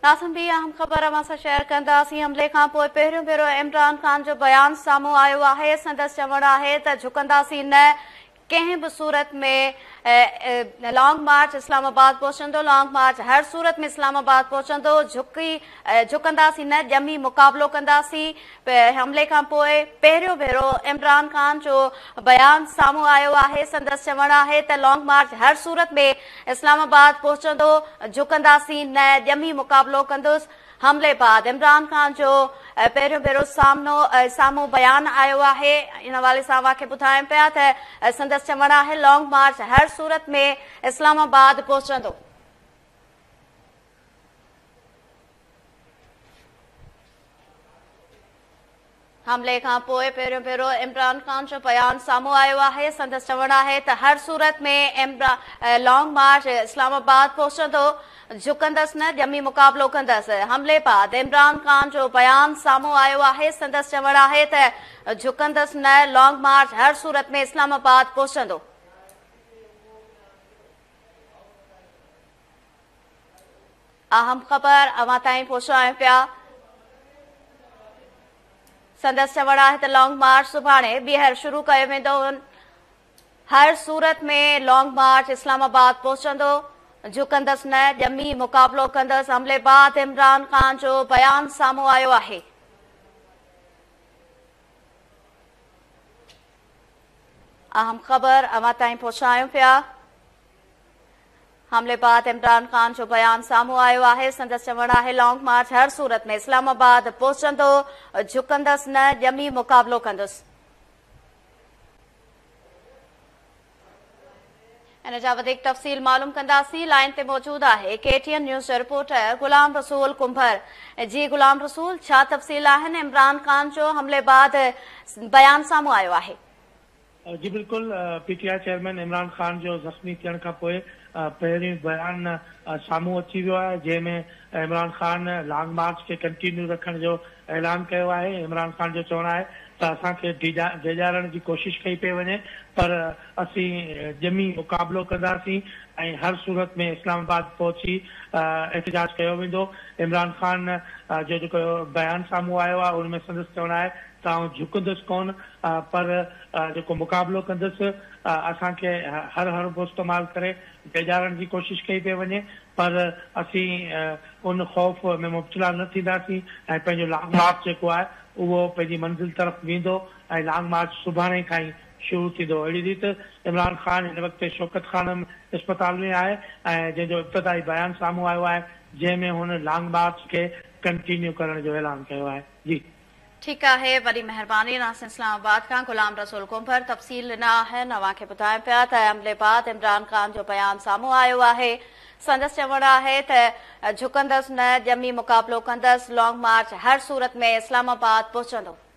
नाज़रीन ॿी अहम ख़बर अवां सां शेयर कंदासीं। हमले खां पोइ पहिरियों भेरो इमरान ख़ान जो बयान साम्हूं आयो आहे। संदसि चवणु आहे त झुकंदासीं न, कंहिं बि सूरत में लॉन्ग मार्च इस्लामाबाद पहुचंदो, लॉन्ग मार्च हर सूरत में इस्लामाबाद पहुचंदो, झुकंदासीं न, ॼमी मुक़ाबिलो कंदासीं। हमले खां पोइ पहिरियों भेरो इमरान ख़ान जो बयान साम्हूं आयो आहे। संदसि चवणु आहे त लॉन्ग मार्च हर सूरत में इस्लामाबाद पहुचंदो, झुकंदासीं न, ॼमी मुक़ाबिलो कंदुसि। हमले बाद इमरान ख़ान जो पहिरियों भेरो साम्हूं बयान आयो आहे। इन हवाले सां अव्हांखे ॿुधायूं पिया त संदसि चवणु आहे लॉन्ग मार्च हर सूरत में इस्लामाबाद पहुचंदो। हमले खां पोइ पहिरियों भेरो इमरान ख़ान जो बयान साम्हूं आयो आहे। संदसि चवणु आहे त हर सूरत में लॉन्ग मार्च इस्लामाबाद पहुचंदो, झुकंदसि न, ॼमी मुक़ाबिलो कंदसि। हमले बाद इमरान ख़ान जो बयान साम्हूं आयो आहे। संदसि चवणु आहे त झुकंदसि न, लॉन्ग मार्च हर सूरत में इस्लामाबाद पहुचंदो। अहम ख़बर अवां ताईं पहुचायूं पिया। संदसि चवणु आहे त लॉन्ग मार्च सुभाणे ॿीहर शुरू कयो वेंदो। हर सूरत में लॉन्ग मार्च इस्लामाबाद पहुचंदो, झुकंदसि न, ॼमी मुक़ाबिलो कंदसि। हमले बाद इमरान ख़ान जो बयान साम्हूं आयो आहे। अहम ख़बर अवां ताईं पहुचायूं पिया। हमले बाद इमरान ख़ान जो बयान साम्हूं आयो आहे। संदसि चवणु आहे लॉन्ग मार्च हर सूरत में इस्लामाबाद पहुचंदो, झुकंदसि न, ॼमी मुक़ाबिलो कंदुसि। इन जा वधीक तफ़सील मालूम कंदासीं। लाइन ते मौजूद आहे KTN न्यूज़ जो रिपोर्टर गुलाम रसूल कुंभर। जी गुलाम रसूल, छा तफ़सील आहिनि? इमरान ख़ान जो हमले बाद बयान साम्हूं आयो आहे। जी बिल्कुल, PTI चेयरमैन इमरान ख़ान जो ज़ख़्मी थियण खां पोइ पहिरीं बयान साम्हूं अची वियो आहे, जंहिंमें इमरान ख़ान लॉन्ग मार्च खे कंटिन्यू रखण जो ऐलान कयो आहे। इमरान ख़ान जो चवणु आहे त असांखे डिॼारण जी कोशिशि कई पई वञे, पर असीं ॼमी मुक़ाबिलो कंदासीं ऐं हर सूरत में इस्लामाबाद पहुची एहतजाज कयो वेंदो। इमरान ख़ान जो जेको बयान साम्हूं आयो आहे उनमें संदसि चवणु आहे त आउं झुकंदुसि कोन, पर जेको मुक़ाबिलो कंदुसि। असांखे हर हरबो इस्तेमालु करे डिॼारण जी कोशिशि कई पई वञे, पर असीं उन ख़ौफ़ में मुब्तला न थींदासीं ऐं पंहिंजो लॉन्ग मार्च जेको आहे उहो पंहिंजी मंज़िल तरफ़ वेंदो ऐं लॉन्ग मार्च सुभाणे खां ई शुरू थींदो। अहिड़ी रीति इमरान ख़ान हिन वक़्तु शौकत खानम इस्पताल में आहे ऐं जंहिंजो इब्तिदाई बयान साम्हूं आयो आहे, जंहिंमें हुन लॉन्ग मार्च खे कंटिन्यू करण जो ऐलान कयो आहे। जी ठीकु आहे, वॾी महिरबानी। नासिर इस्लामाबाद खां गुलाम रसूल कुंभर तफ़सील ॾिना आहिनि। अव्हांखे ॿुधायूं पिया त हमले बाद इमरान ख़ान जो बयान साम्हूं आयो आहे। संदसि चवणु आहे त झुकंदसि न, ॼमी मुक़ाबिलो कंदसि, लॉन्ग मार्च हर सूरत में इस्लामाबाद पहुचंदो।